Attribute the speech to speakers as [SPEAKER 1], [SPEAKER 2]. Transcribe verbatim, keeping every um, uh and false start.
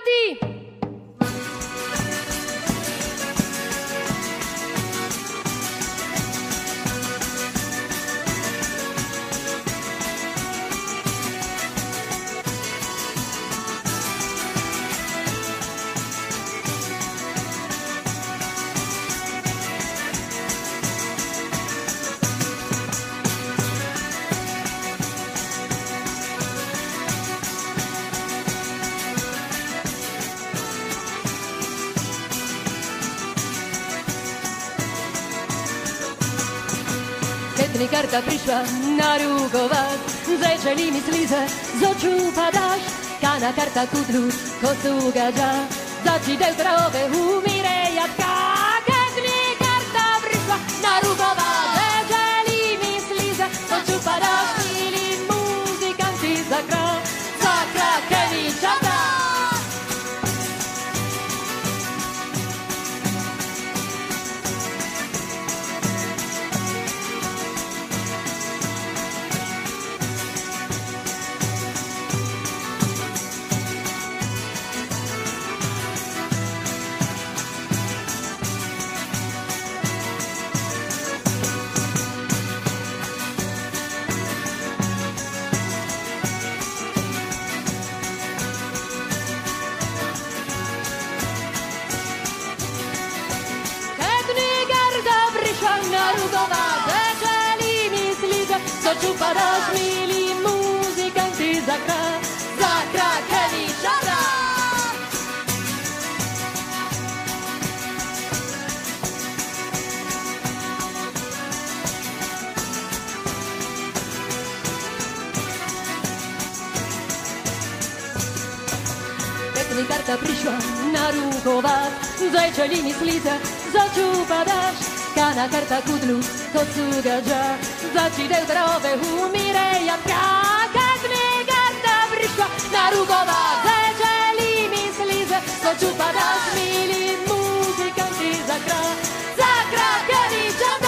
[SPEAKER 1] karty! Keď mi karta prišla narúkovať, zrečeli mi slíze, z očú padáš, kána karta kudru, kosu gaďa, začí deutrové humire jatka. Keď mi karta prišla narúkovať, zrečeli mi slíze, z očú padáš, milí muzikanti zakra, zakra kevičata. Co čupadáš, milí muzikanti, zakra, zakra kevičata. Keď mi karta prišla narúkovať, zajčeli mi slíze, za čupadáš, kána karta kudlu, kocu gaďa, začí deutrové humire jatka. Keď mi karta prišla narúkovať, zajčeli mi slíze, co čupadáš, milí muzikanti, zakra, zakra kevičata.